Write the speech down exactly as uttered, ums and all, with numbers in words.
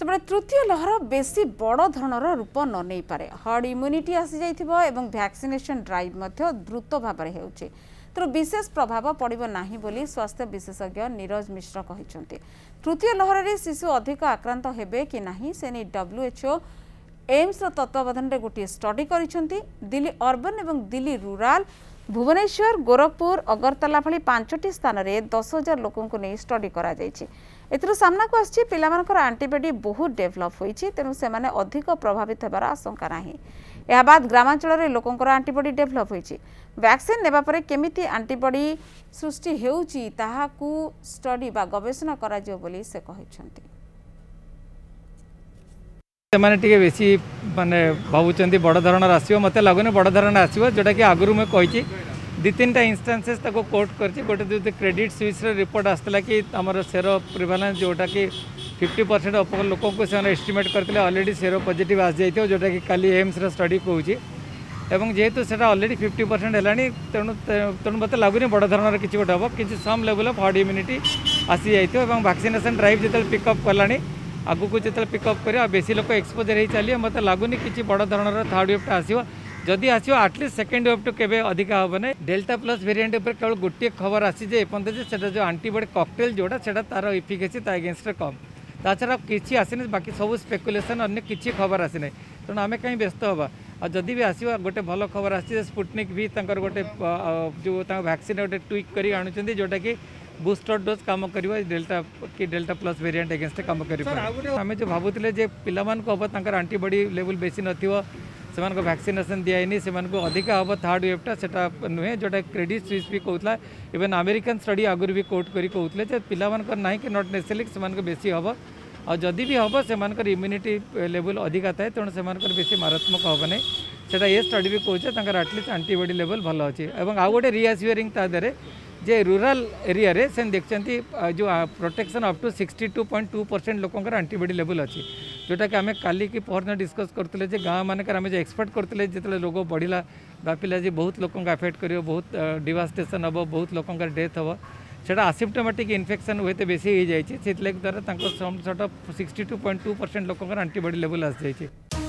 तबे तृतीय लहर बेसी बड़ धरणर रूप न नहीं पारे हर्ड इम्यूनिटी आसी जाइथिबो एवं वैक्सीनेशन ड्राइव मध्य द्रुत भाव में होउचे तर विशेष प्रभाव पड़िबो नाही बोली स्वास्थ्य विशेषज्ञ नीरज मिश्र कहिसंते। तृतीय लहर रे शिशु अधिक आक्रांत हेबे कि नाही सेनी डब्ल्यूएचओ एम्स तत्वावधान रे गोटे स्टडी करिसंती। दिल्ली अर्बन एवं दिल्ली रूराल भुवनेश्वर गोरखपुर अगरतला भली पांचटी स्थान रे दस हजार लोकों को नहीं स्टडी करा जायछि। एथिरो सामना को आछि पिलामानकर एंटीबॉडी बहुत डेवलप होईछि तेनु सेमाने अधिक प्रभावित हेबार आशंका नाही। या बाद ग्रामांचल रे लोकोंकर एंटीबॉडी डेवलप होईछि। वैक्सीन नेबा परे केमिति एंटीबॉडी सृष्टि हेउछि ताहाकू स्टडी बा गवेषणा करा जियो बोली से कहिसंती। मैंने टी बेसी माने भावुं बड़ धरण आसो मत लगुनि बड़ धरण आसो जोटा कि आगु मुझे कही दी तीन टा इंस्टांसेस ताको कोट करछि। गोटे जो क्रेडिट स्विस रिपोर्ट आसला कि आमर सेरो प्रिवालेंस जोटा कि फिफ्टी परसेंट अपर लोक को से एस्टिमेट करते ऑलरेडी सेरो पॉजिटिव आस जाइए जोटा कि काली एम्स स्टडी कहूँ एवं जेहेतु से ऑलरेडी फिफ्टी परसेंट है तेणु तेणु मत लगुनि बड़ धरण किसी गोटे हम कि some level of herd immunity आसी जाइए और वैक्सीनेशन ड्राइव जो पिकअप कलानी आगु को जो पिकअप कर बेसी लोक एक्सपोजर हो चलिए मत लगुनि कि बड़ धरण थर्ड वेव आसो जदि आसो आटलिस्ट सेकेंड वेव टू केवे अधिक हम ना। डेल्टा प्लस वेरिएंट पर केवल गोटे खबर आसी जे एपर्तजे जो आंटीबॉडी कॉकटेल जोड़ा से तार इफिकेसी ता अगेंस्ट कम ता छड़ा किसी आसनी बाकी सब स्पेकुलेशन अन्य किसी खबर आसी ना तेणु आम कहीं व्यस्त हाँ और जदि भी आसो गोटे भल खबर आसी स्पुटनिक भी गोटे जो वैक्सीन गोटे ट्विक कर आणुचंदी जोटा कि बूस्टर डोज काम कर डेल्टा कि डेल्टा प्लस वेरिएंट अगेंस्ट काम कर आम जो भावुले जे पिला हम तांकर एंटीबॉडी लेवल बेसी नथिबो से वैक्सीनेशन दिखाई से अधिक हम थर्ड वेवटा से नुहे जोटा क्रेडिट स्विस भी कहूला इवन अमेरिकन स्टडी आगुरी भी कोट करी कहते पिला ना कि नॉट नेसेसरली से बेसी हम और जदि भी हम से इम्यूनिटी लेवल अधिका थाए तेणु से बेसी मारात्मक हम ना से ये स्टडी भी कहते एटलिस्ट एंटीबॉडी लेवल भल अच्छे और आउ गोटे रिएश्योरिंग तादे जे रूरल एरिया रे से देखते जो protection up to sixty two point two percent लोकंर एंटीबॉडी लेवल अच्छी जोटा कि आम काली की पहरन डिस्कस करते गाँव मानकर आम जो एक्सपेक्ट करते जो रोग बढ़ला व्यापिला जी बहुत लोक अफेक्ट कर बहुत डिवास्टेशन हम बहुत लोकंर डेथ हम से आसिम्टोमेटिक इन्फेक्शन हुए तो बेसी हो जाए द्वारा some sort of sixty two point two percent लोकंर एंटीबॉडी लेवल आसी जाए।